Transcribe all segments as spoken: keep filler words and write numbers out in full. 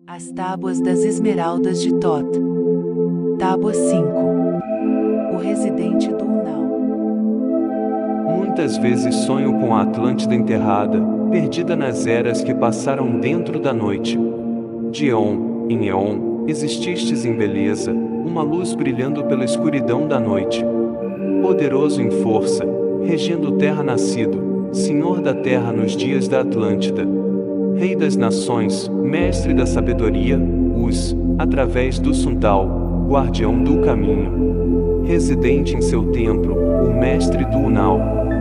As Tábuas das Esmeraldas de Thoth. Tábua cinco. O residente do Unal. Muitas vezes sonho com a Atlântida enterrada, perdida nas eras que passaram dentro da noite. De éon em éon, exististes em beleza, uma luz brilhando pela escuridão da noite. Poderoso em força, regendo terra nascido, Senhor da terra nos dias da Atlântida. Rei das nações, mestre da sabedoria, Us, através do Suntal, guardião do caminho. Residente em seu templo, o mestre do Unal.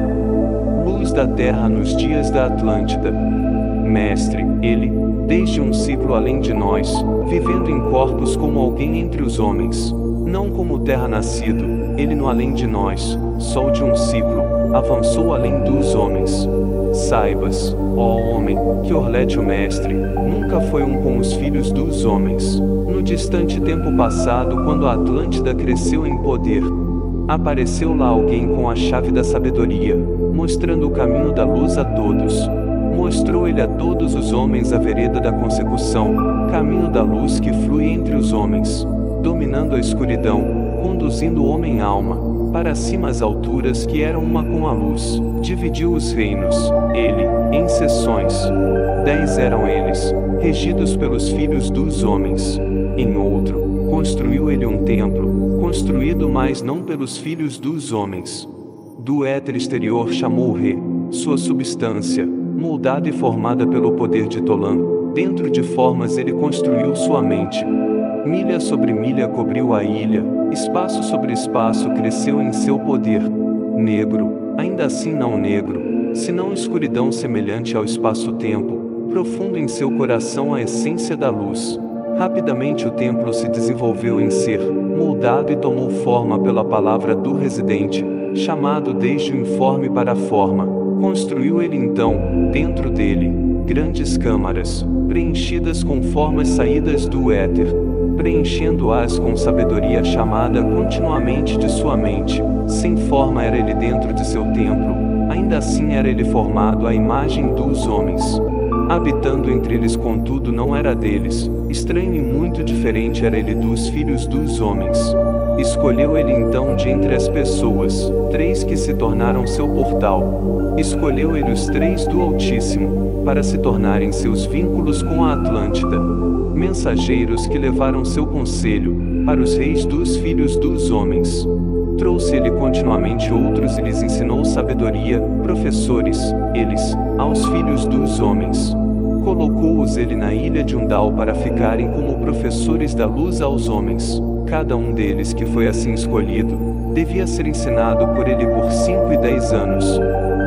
Luz da terra nos dias da Atlântida. Mestre, ele, desde um ciclo além de nós, vivendo em corpos como alguém entre os homens. Não como terra nascido, ele no além de nós, sol de um ciclo, avançou além dos homens. Saibas, ó homem, que Orlete o mestre, nunca foi um com os filhos dos homens. No distante tempo passado, quando a Atlântida cresceu em poder, apareceu lá alguém com a chave da sabedoria, mostrando o caminho da luz a todos. Mostrou ele a todos os homens a vereda da consecução, caminho da luz que flui entre os homens, dominando a escuridão, conduzindo o homem-alma para cima as alturas que eram uma com a luz. Dividiu os reinos, ele, em seções. Dez eram eles, regidos pelos filhos dos homens. Em outro, construiu ele um templo, construído mas não pelos filhos dos homens. Do éter exterior chamou Re, sua substância, moldada e formada pelo poder de Tolan. Dentro de formas ele construiu sua mente. Milha sobre milha cobriu a ilha, espaço sobre espaço cresceu em seu poder. Negro, ainda assim não negro, senão escuridão semelhante ao espaço-tempo, profundo em seu coração a essência da luz. Rapidamente o templo se desenvolveu em ser, moldado e tomou forma pela palavra do residente, chamado desde o informe para a forma. Construiu ele então, dentro dele, grandes câmaras, preenchidas com formas saídas do éter, preenchendo-as com sabedoria chamada continuamente de sua mente. Sem forma era ele dentro de seu templo, ainda assim era ele formado à imagem dos homens. Habitando entre eles contudo não era deles, estranho e muito diferente era ele dos filhos dos homens. Escolheu ele então de entre as pessoas, três que se tornaram seu portal. Escolheu ele os três do Altíssimo, para se tornarem seus vínculos com a Atlântida. Mensageiros que levaram seu conselho, para os reis dos filhos dos homens. Trouxe ele continuamente outros e lhes ensinou sabedoria, professores, eles, aos filhos dos homens. Colocou-os ele na ilha de Undal para ficarem como professores da luz aos homens. Cada um deles que foi assim escolhido, devia ser ensinado por ele por cinco e dez anos.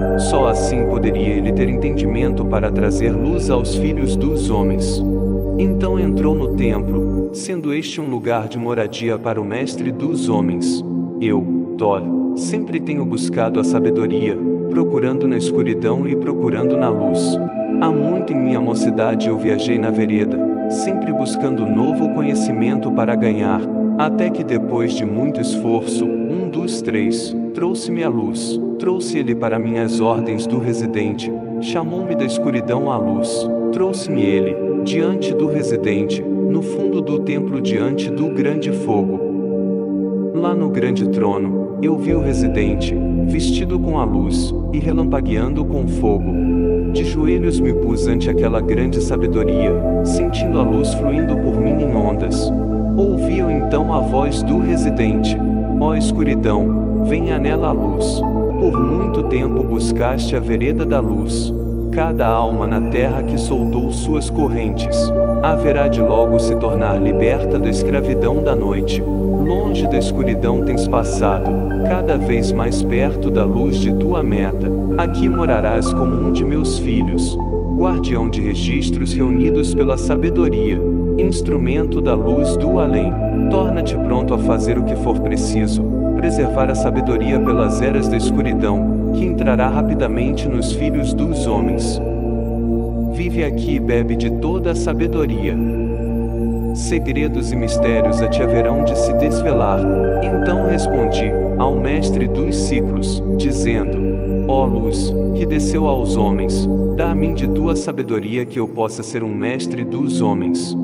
Só assim poderia ele ter entendimento para trazer luz aos filhos dos homens. Então entrou no templo, sendo este um lugar de moradia para o mestre dos homens. Eu, Thoth, sempre tenho buscado a sabedoria, procurando na escuridão e procurando na luz. Há muito em minha mocidade eu viajei na vereda, sempre buscando novo conhecimento para ganhar, até que depois de muito esforço, um dos três, trouxe-me a luz. Trouxe ele para minhas ordens do residente, chamou-me da escuridão à luz. Trouxe-me ele, diante do residente, no fundo do templo diante do grande fogo. Lá no grande trono, eu vi o residente, vestido com a luz, e relampagueando com fogo. De joelhos me pus ante aquela grande sabedoria, sentindo a luz fluindo por mim em ondas. Ouvi eu então a voz do residente: ó escuridão, venha nela a luz. Por muito tempo buscaste a vereda da luz. Cada alma na terra que soltou suas correntes, haverá de logo se tornar liberta da escravidão da noite. Longe da escuridão tens passado, cada vez mais perto da luz de tua meta. Aqui morarás como um de meus filhos, guardião de registros reunidos pela sabedoria, instrumento da luz do além. Torna-te pronto a fazer o que for preciso, preservar a sabedoria pelas eras da escuridão, que entrará rapidamente nos filhos dos homens. Vive aqui e bebe de toda a sabedoria. Segredos e mistérios a ti haverão de se desvelar. Então respondi ao mestre dos ciclos, dizendo: ó luz, que desceu aos homens, dá a mim de tua sabedoria que eu possa ser um mestre dos homens.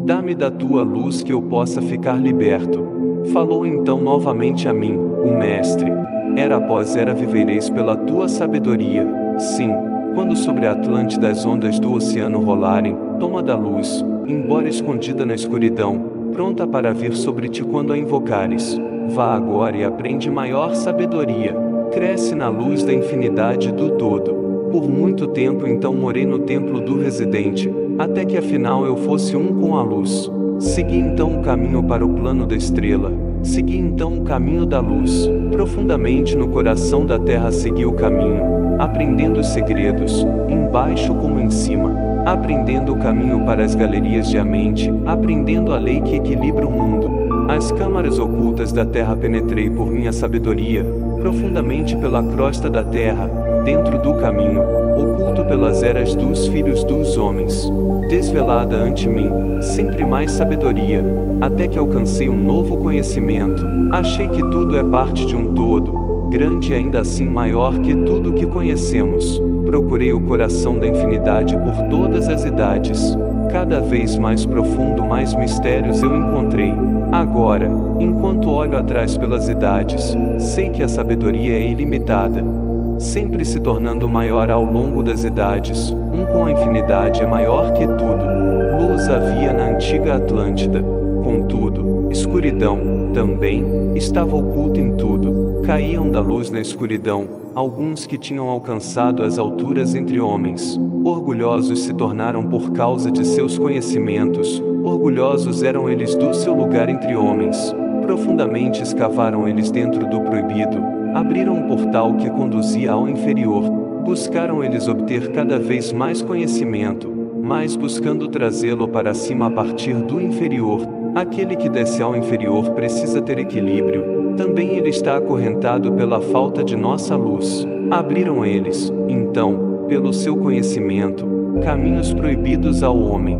Dá-me da tua luz que eu possa ficar liberto. Falou então novamente a mim, o Mestre. Era após era vivereis pela tua sabedoria. Sim, quando sobre a Atlântida as ondas do oceano rolarem, toma da luz, embora escondida na escuridão, pronta para vir sobre ti quando a invocares. Vá agora e aprende maior sabedoria. Cresce na luz da infinidade do todo. Por muito tempo então morei no templo do residente, até que afinal eu fosse um com a luz. Segui então o caminho para o plano da estrela. Segui então o caminho da luz. Profundamente no coração da terra segui o caminho, aprendendo os segredos, embaixo como em cima, aprendendo o caminho para as galerias de a mente, aprendendo a lei que equilibra o mundo. As câmaras ocultas da terra penetrei por minha sabedoria, profundamente pela crosta da terra, dentro do caminho, oculto pelas eras dos filhos dos homens, desvelada ante mim, sempre mais sabedoria, até que alcancei um novo conhecimento. Achei que tudo é parte de um todo, grande e ainda assim maior que tudo que conhecemos. Procurei o coração da infinidade por todas as idades. Cada vez mais profundo, mais mistérios eu encontrei. Agora, enquanto olho atrás pelas idades, sei que a sabedoria é ilimitada, sempre se tornando maior ao longo das idades. Um com a infinidade é maior que tudo. Luz havia na antiga Atlântida. Contudo, escuridão, também, estava oculta em tudo. Caíam da luz na escuridão, alguns que tinham alcançado as alturas entre homens. Orgulhosos se tornaram por causa de seus conhecimentos. Orgulhosos eram eles do seu lugar entre homens. Profundamente escavaram eles dentro do proibido. Abriram um portal que conduzia ao inferior. Buscaram eles obter cada vez mais conhecimento, mas buscando trazê-lo para cima a partir do inferior. Aquele que desce ao inferior precisa ter equilíbrio. Também ele está acorrentado pela falta de nossa luz. Abriram eles, então, pelo seu conhecimento, caminhos proibidos ao homem.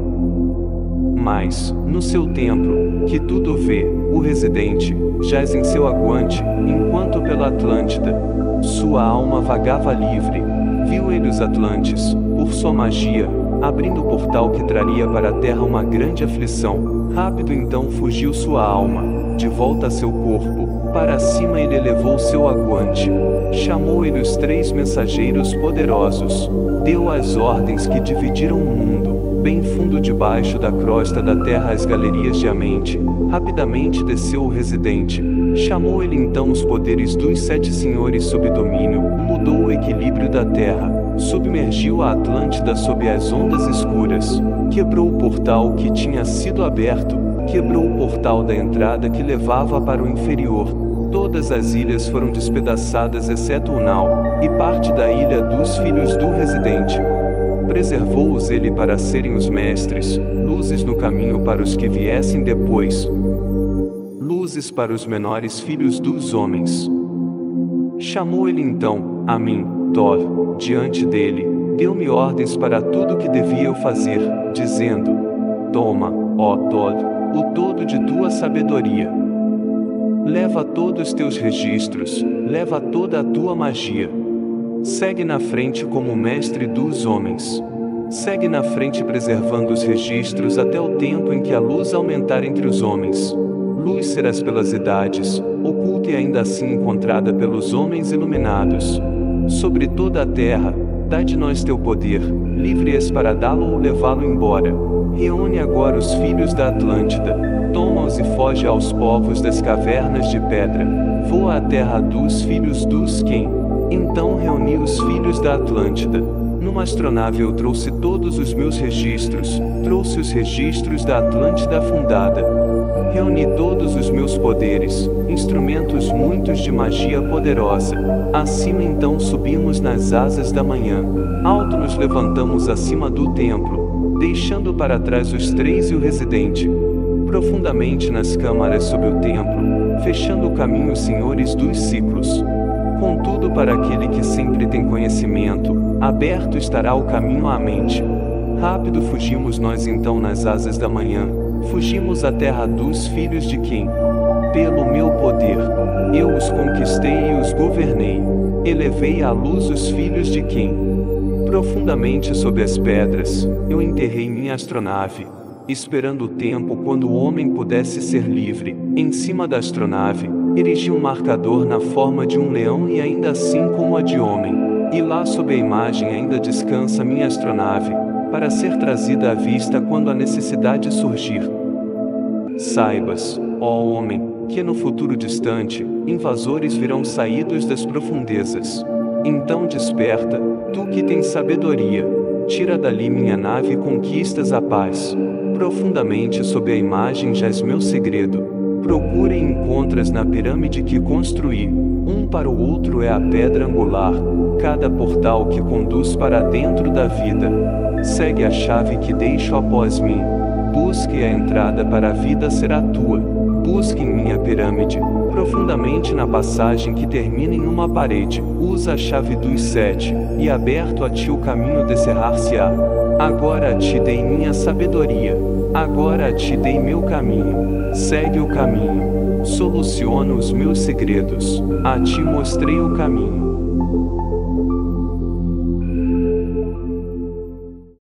Mas, no seu templo, que tudo vê, o residente, jaz em seu aguante, enquanto pela Atlântida, sua alma vagava livre. Viu ele os Atlantes, por sua magia, abrindo o portal que traria para a terra uma grande aflição. Rápido então fugiu sua alma, de volta a seu corpo. Para cima ele elevou seu aguante. Chamou ele os três mensageiros poderosos. Deu as ordens que dividiram o mundo. Bem fundo debaixo da crosta da terra as galerias de a mente. Rapidamente desceu o residente. Chamou ele então os poderes dos sete senhores sob domínio. Mudou o equilíbrio da terra. Submergiu a Atlântida sob as ondas escuras. Quebrou o portal que tinha sido aberto. Quebrou o portal da entrada que levava para o inferior. Todas as ilhas foram despedaçadas exceto Unal, e parte da ilha dos filhos do residente. Preservou-os ele para serem os mestres, luzes no caminho para os que viessem depois, luzes para os menores filhos dos homens. Chamou ele então, a mim, Thor, diante dele, deu-me ordens para tudo o que devia eu fazer, dizendo: Toma, ó Thor, o todo de tua sabedoria. Leva todos os teus registros, leva toda a tua magia. Segue na frente como mestre dos homens. Segue na frente preservando os registros até o tempo em que a luz aumentar entre os homens. Luz serás pelas idades, oculta e ainda assim encontrada pelos homens iluminados. Sobre toda a terra, dá de nós teu poder, livre és para dá-lo ou levá-lo embora. Reúne agora os filhos da Atlântida. Toma-os e foge aos povos das cavernas de pedra. Voa à terra dos filhos dos Quem. Então reuni os filhos da Atlântida. Numa astronave eu trouxe todos os meus registros. Trouxe os registros da Atlântida afundada. Reuni todos os meus poderes, instrumentos muitos de magia poderosa. Acima então subimos nas asas da manhã. Alto nos levantamos acima do templo, deixando para trás os três e o residente. Profundamente nas câmaras sob o templo, fechando o caminho os senhores dos ciclos. Contudo, para aquele que sempre tem conhecimento, aberto estará o caminho à mente. Rápido fugimos nós então nas asas da manhã, fugimos à terra dos filhos de Quem. Pelo meu poder, eu os conquistei e os governei. Elevei à luz os filhos de Quem. Profundamente sob as pedras, eu enterrei minha astronave. esperando o tempo quando o homem pudesse ser livre. Em cima da astronave, erigi um marcador na forma de um leão e ainda assim como a de homem. E lá sob a imagem ainda descansa minha astronave, para ser trazida à vista quando a necessidade surgir. Saibas, ó homem, que no futuro distante, invasores virão saídos das profundezas. Então desperta, tu que tens sabedoria, tira dali minha nave e conquistas a paz. Profundamente sob a imagem jaz meu segredo. Procura e encontras na pirâmide que construí. Um para o outro é a pedra angular, cada portal que conduz para dentro da vida. Segue a chave que deixo após mim. Busque a entrada para a vida será tua. Busque em minha pirâmide, profundamente na passagem que termina em uma parede. Usa a chave dos sete, e aberto a ti o caminho descerrar-se-á. Agora a ti dei minha sabedoria. Agora a ti dei meu caminho. Segue o caminho. Soluciona os meus segredos. A ti mostrei o caminho.